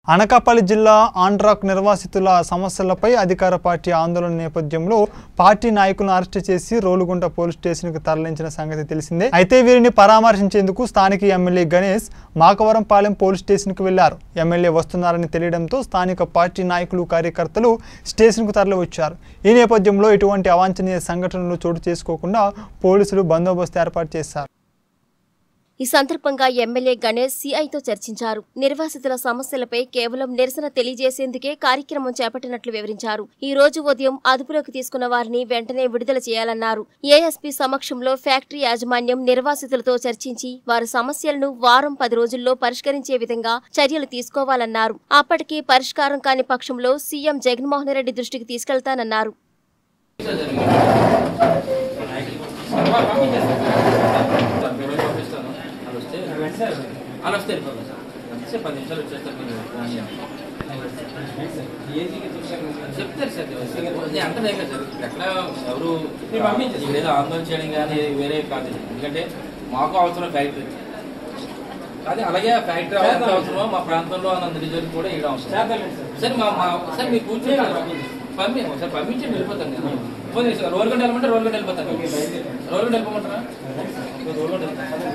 అనకాపల్లి జిల్లా ఆంధ్రాక్ నిర్వాసితుల సమస్యలపై అధికార పార్టీ ఆందోళన నేపథ్యంలో పార్టీ నాయకులను అరెస్ట్ చేసి రోలుగుంట పోలీస్ స్టేషన్కు తరలించిన సంగతి తెలిసిందే. అయితే వీరిని పరామర్శించేందుకు స్థానిక ఎమ్మెల్యే గణేష్ మాకవరంపాలెం పోలీస్ స్టేషన్కు వెళ్లారు. ఎమ్మెల్యే వస్తున్నారని తెలియడంతో స్థానిక పార్టీ నాయకులు కార్యకర్తలు స్టేషన్కు తరలివచ్చారు. ఈ నేపథ్యంలో ఎటువంటి అవాంఛనీయ సంఘటనలు చోటు చేసుకోకుండా పోలీసులు బందోబస్తు ఏర్పాటు చేశారు. ఈ సందర్భంగా ఎమ్మెల్యే గణేష్ సిఐతో చర్చించారు. నిర్వాసితుల సమస్యలపై కేవలం నిరసన తెలియజేసేందుకే కార్యక్రమం చేపట్టినట్లు వివరించారు. ఈ రోజు ఉదయం అదుపులోకి తీసుకున్న వారిని వెంటనే విడుదల చేయాలన్నారు. ఏఎస్పీ సమక్షంలో ఫ్యాక్టరీ యాజమాన్యం నిర్వాసితులతో చర్చించి వారి సమస్యలను వారం 10 రోజుల్లో పరిష్కరించే విధంగా చర్యలు తీసుకోవాలన్నారు. అప్పటికీ పరిష్కారం కాని పక్షంలో సీఎం జగన్మోహన్ రెడ్డి దృష్టికి తీసుకెళ్తానన్నారు. చెప్తారు సార్ అంటే ఎక్కడ ఎవరు ఏదో ఆందోళన చేయడం కానీ వేరే కాదు. ఎందుకంటే మాకు అవసరం ఫ్యాక్టరీ కానీ అలాగే ఫ్యాక్టరీ అవసరమో మా ప్రాంతంలో అన్న రిజర్వ్ కూడా ఇవ్వడం అవసరం. సరే సార్ మీరు కూర్చొని సార్ పంపించి వెళ్ళిపోతాను నేను. ఫోన్ చేసి రోడ్డు వెళ్ళమంటే రోడ్డు వెళ్ళిపోతాను. రోడ్డు వెళ్ళిపోమంటారా? రోడ్డు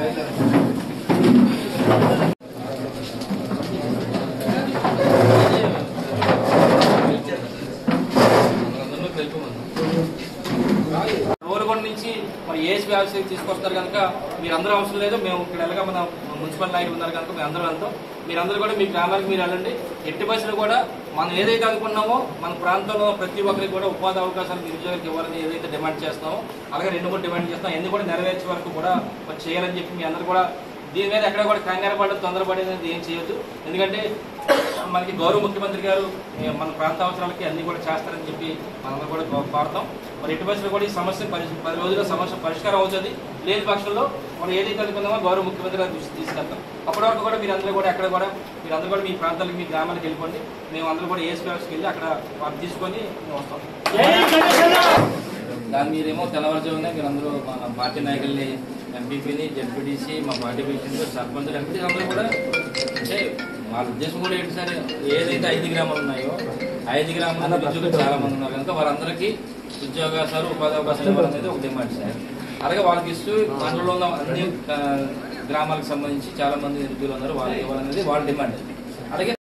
రోలుగొండ నుంచి మరి ఏఎస్పీ ఆఫీస్కి తీసుకొస్తారు కనుక మీరందరూ అవసరం లేదు. మేము ఇక్కడ వెళ్ళగా మన మున్సిపల్ నాయకులు ఉన్నారు కనుక మేము అందరూ వెళ్తాం. మీరందరూ కూడా మీ గ్రామానికి మీరు వెళ్ళండి. ఎట్టి బస్సులు కూడా మనం ఏదైతే అనుకున్నామో మన ప్రాంతంలో ప్రతి ఒక్కరికి కూడా ఉపాధి అవకాశాలు నిరుద్యోగులకు ఇవ్వాలని ఏదైతే డిమాండ్ చేస్తామో అలాగే 2-3 డిమాండ్ చేస్తాం. ఎన్ని కూడా నెరవేర్చే వరకు కూడా చేయాలని చెప్పి మీ అందరూ కూడా దీని మీద ఎక్కడ కూడా కంగారు పడడం తొందరపడి అనేది ఏం చేయొద్దు. ఎందుకంటే మనకి గౌరవ ముఖ్యమంత్రి గారు మన ప్రాంత అవసరాలకి అన్ని కూడా చేస్తారని చెప్పి మనందరూ కూడా కోరుతాం. మరి ఎట్టి బస్సులు కూడా ఈ సమస్య 10 రోజుల్లో సమస్య పరిష్కారం అవుతుంది. లేని పక్షంలో మనం ఏదైతే అనుకున్నామో గౌరవ ముఖ్యమంత్రి గారు దృష్టి తీసుకెళ్తాం. అప్పటి వరకు కూడా మీరందరూ కూడా ఎక్కడ కూడా మీరందరూ కూడా మీ ప్రాంతాలకు మీ గ్రామాలకు వెళ్ళిపోండి. మేము అందరూ కూడా ఏఎస్పీ ఆఫీస్కి వెళ్ళి అక్కడ వాటిని తీసుకొని వస్తాం. దాని మీరేమో తెల్లవారుజామునే మీరందరూ మన పార్టీ నాయకుల్ని ఎంపీపీని జెడ్పీటీసీ మా పార్టీ ప్రెసిడెంట్ సర్పంచ్ ఎంపీటీ అందరూ కూడా అంటే వాళ్ళ ఉద్దేశం కూడా ఏంటి సార్ ఏదైతే 5 గ్రామాలు ఉన్నాయో 5 గ్రామాల నిరుద్యోగులు చాలా మంది ఉన్నారు కనుక వారందరికీ ఉద్యోగాలు ఉపాధి అవకాశాలు ఇవ్వాలనేది ఒక డిమాండ్ సార్. అలాగే వాళ్ళకి ఇస్తూ మండలంలో ఉన్న అన్ని గ్రామాలకు సంబంధించి చాలా మంది నిరుద్యోగులు ఉన్నారు వాళ్ళకి ఇవ్వాలనేది వాళ్ళ డిమాండ్. అలాగే